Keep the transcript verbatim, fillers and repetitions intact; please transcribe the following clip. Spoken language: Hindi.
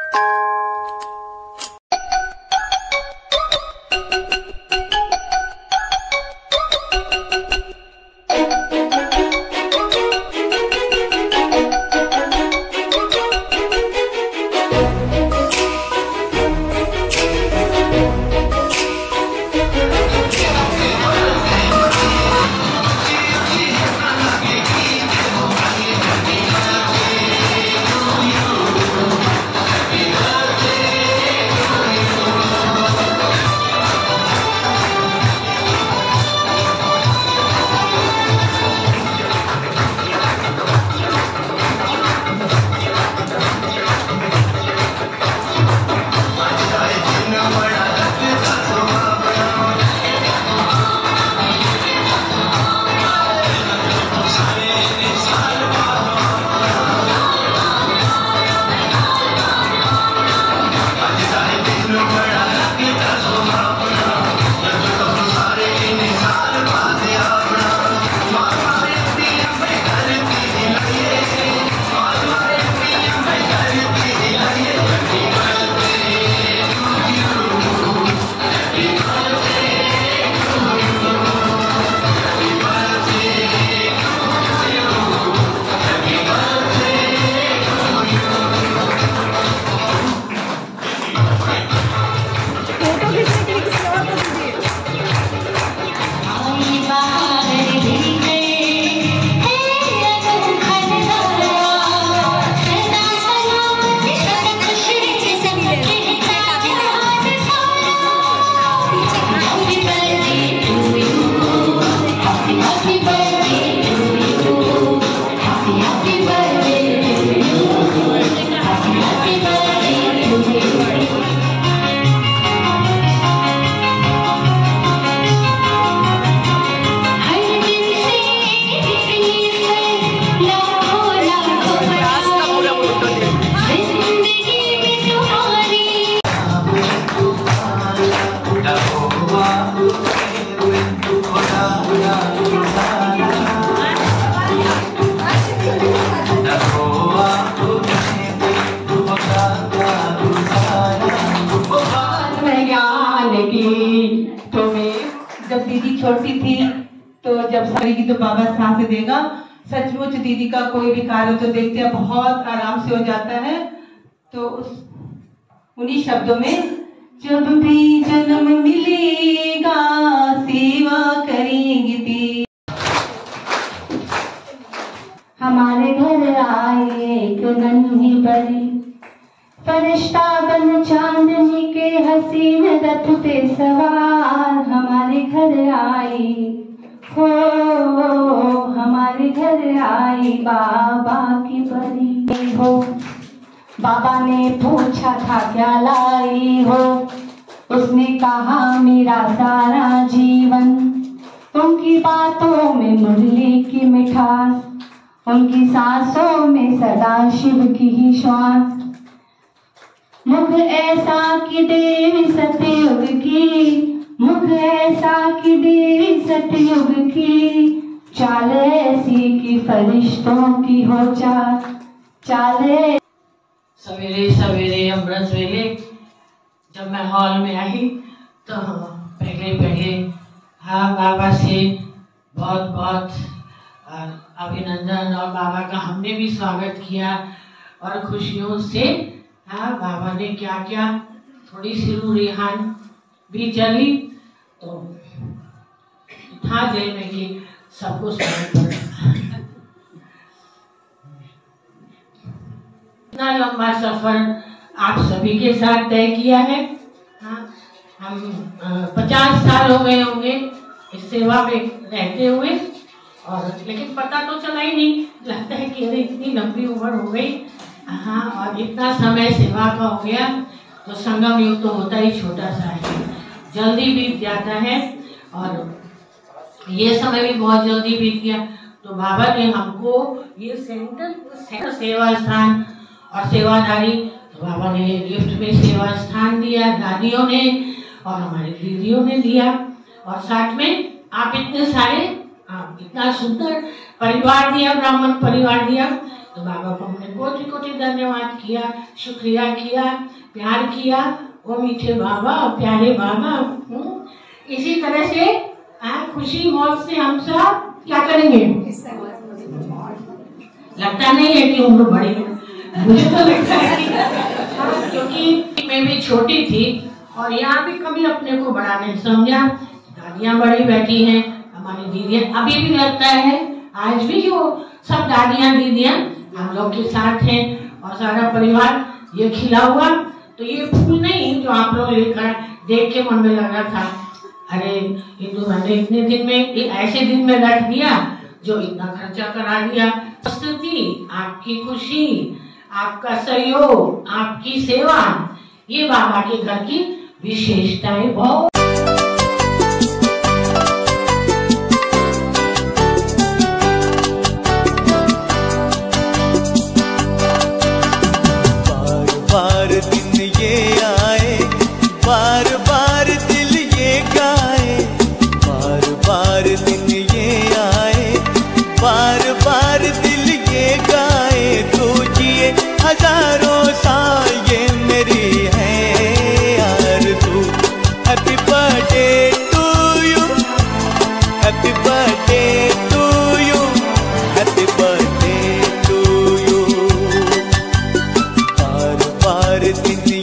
जब दीदी छोटी थी तो जब करेगी तो बाबा सांस देगा। सचमुच दीदी का कोई भी कार्य तो देखते हैं बहुत आराम से हो जाता है। तो उस उन्हीं शब्दों में, जब भी जन्म मिलेगा सेवा करेंगे तेरी। हमारे घर आए एक नन्ही बड़ी फरिश्ता बन चांदनी के हसीन रथ पे सवार। हमारे घर आई हो, हमारे घर आई बाबा की परी हो। बाबा ने पूछा था क्या लाई हो, उसने कहा मेरा सारा जीवन। उनकी बातों में मुरली की मिठास, उनकी सांसों में सदा शिव की ही श्वास। मुख ऐसा कि देवी सतयुग की, मुख ऐसा कि देवी सतयुग की। चाल ऐसी कि फरिश्तों की हो चाल, चाल। सवेरे सवेरे अमृत वेले जब मैं हॉल में आई तो पहले पहले हाँ बाबा से बहुत बहुत अभिनंदन, और बाबा का हमने भी स्वागत किया और खुशियों से हाँ बाबा ने क्या क्या थोड़ी सी रूह रिहान भी चली तो था दिल में कि सबको स्मरण पड़ा। इतना लंबा सफर आप सभी के साथ तय किया है। हाँ हम पचास साल हो गए होंगे इस सेवा में रहते हुए, और लेकिन पता तो चला ही नहीं, लगता है कि अरे इतनी लंबी उम्र हो गई। हाँ, और इतना समय सेवा का हो गया तो संगम युग तो होता ही छोटा सा है, जल्दी बीत जाता है और ये समय भी बहुत जल्दी बीत गया। तो बाबा ने हमको ये सेंटर, सेंटर सेवा स्थान और सेवाधारी, तो बाबा ने गिफ्ट में सेवा स्थान दिया, दादियों ने और हमारी दीदियों ने दिया, और साथ में आप इतने सारे, आप इतना सुंदर परिवार दिया, ब्राह्मण परिवार दिया तो बाबा को हमने कोटि कोटि धन्यवाद किया, शुक्रिया किया, प्यार किया। वो मीठे बाबा, प्यारे बाबा। इसी तरह से आ, खुशी मौज से हम सब क्या करेंगे। लगता नहीं है कि उम्र बड़ी है, मुझे तो लगता है कि क्योंकि मैं भी छोटी थी और यहाँ भी कभी अपने को बड़ा नहीं समझा। दादियाँ बड़ी बैठी हैं, हमारी दीदियाँ, अभी भी लगता है आज भी वो सब दादियाँ दीदियाँ हम लोग के साथ हैं और सारा परिवार। ये खिला हुआ तो ये फूल नहीं जो आप लोग लेकर देख के मन में लगा था, अरे हिंदू मैंने इतने दिन में, ऐसे दिन में रख दिया जो इतना खर्चा करा दिया। स्तुति, आपकी खुशी, आपका सहयोग, आपकी सेवा, ये बाबा के घर की विशेषताएं बहुत। हजारों साल ये मेरी है आरज़ू। Happy birthday to you, happy birthday to you, happy birthday to you. बार बार दिन